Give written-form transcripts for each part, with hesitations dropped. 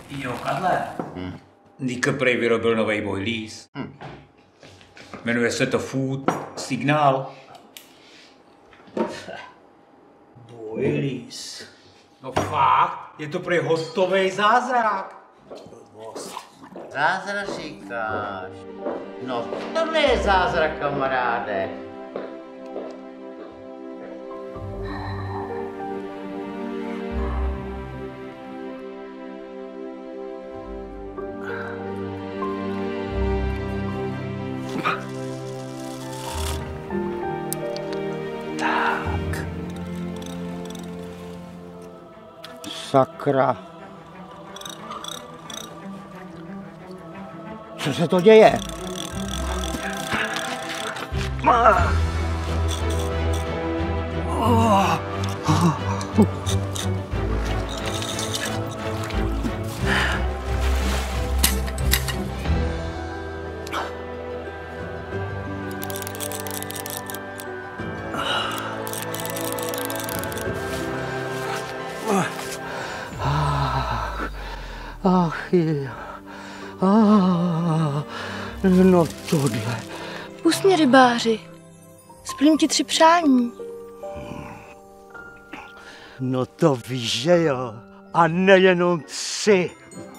Jo, Karle. Díky prej vyrobil nový boilies. Jmenuje se to Food Signál. Boilies. No fakt, je to prej hotový zázrak. Zázrak říkáš. No, tohle je zázrak, kamaráde. Tak. Sakra. Co se to děje? Ach je. No tohle. Pust mě, rybáři. Splním ti 3 přání. No to víš, že jo. A nejenom 3.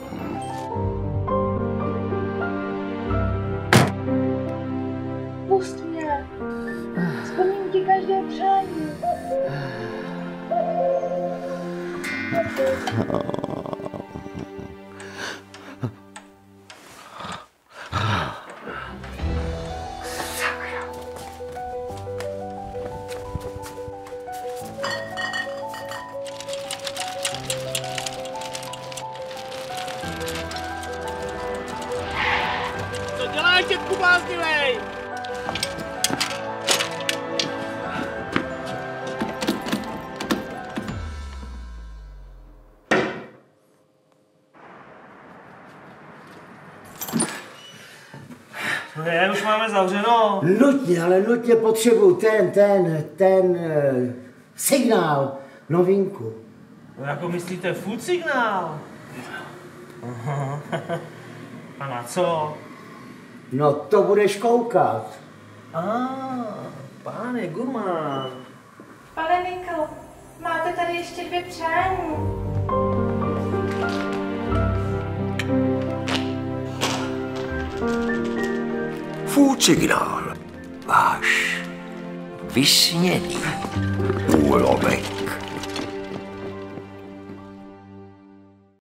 Pust mě. Splním ti každé přání. Co děláš, dětku bláznivej? Ne, už máme zavřeno. Nutně, ale nutně potřebuju ten signál, novinku. No jako myslíte food signál? Aha. A na co? No to budeš koukat. Pán je gurmán. Pane Nikl, máte tady ještě 2 přání. Food Signál, váš vysněný úloh.